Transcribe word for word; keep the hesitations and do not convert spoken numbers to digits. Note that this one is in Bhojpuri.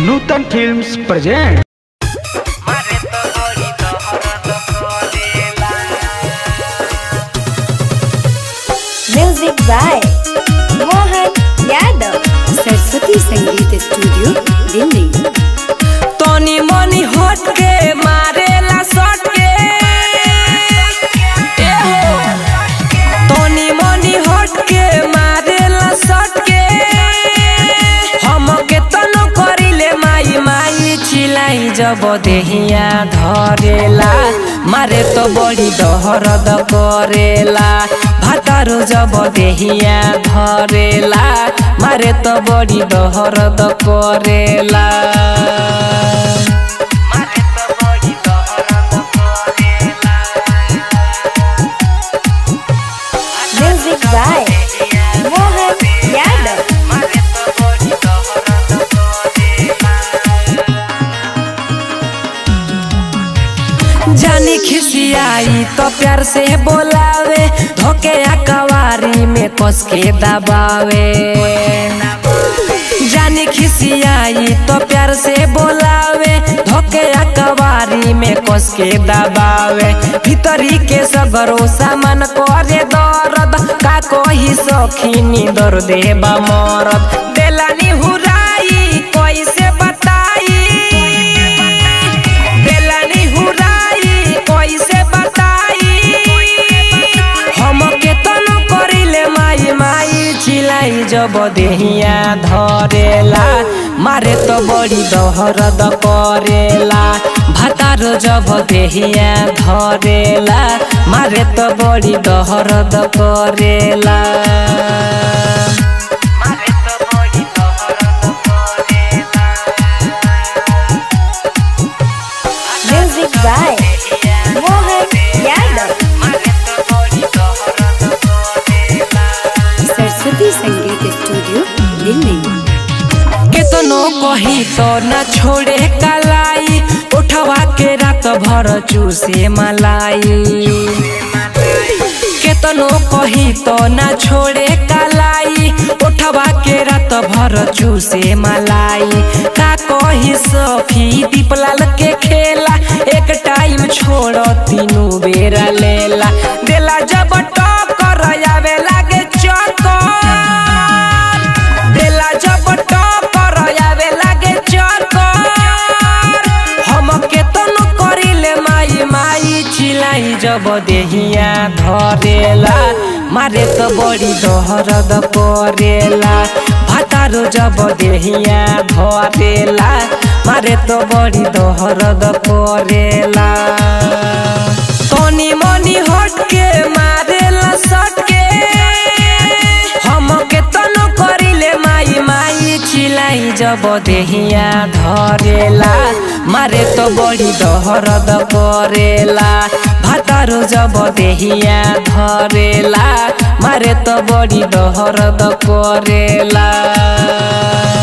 Nutan films present. Music by Mohan Yadav, Saraswati Sangeet studio Delhi. तोनी मोनी हट के मारेला शॉट के, तोनी मोनी हट के मारेला शॉट के, हम के तनो करिले माई माई चिलाई जब देहिया धरेला, मारे तो बड़ी दहरद करेला। भातारो जब देहिया धरेला, मारे तो बड़ी दहरद करेला। Music by Mohan Yadav. जानी खिसियाई तो प्यार से बोलावे, धोके अकवारी में कस के दबावे। जानी खिसियाई तो प्यार से बोलावे, धोके अकवारी में कस के दबावे। भीतरी के सगरो सामान करे दर्द, का कोई सखीनी दर्द देबा मरद। देलानी हुराई कैसे बताई, देलानी हुराई कैसे बताई, हम के तनो करिले माई माई चिलाई जब देहिया धरेला, मारे तो बड़ी दहरद करेला। भातारो जब देहिया धरेला, मारे तो बड़ी दहरद करेला। Music by Mohan Yadav, Saraswati Sangeet studio Delhi. केतनो कही तो न छोड़े कलाई, उठवा के रात भर चूसे मलाई। केतनो कही तो न छोड़े कलाई, उठवा के रात भर चूसे मलाई। का कही सखी दीपलाल के खेला, एक टाइम छोड़ तीनों बेरा लेला। देला जब टक्कर आवे लागे चक्कर, देला जब टक्कर आवे लागे चक्कर, हम के तनो करिले माई माई चिलाई जब देहिया धरेला, मारे तो बड़ी दहरद करेला। भातारो जब देहिया धरेला, मारे तो बड़ी दहरद करेला। तोनी मोनी हट के मारेला शॉट के, हम के तनो करिले माई माई चिलाई जब देहिया धरेला, मारे तो बड़ी दहरद करेला। भातारो जब देहिया धरेला, मारे तो बड़ी दहरद करेला।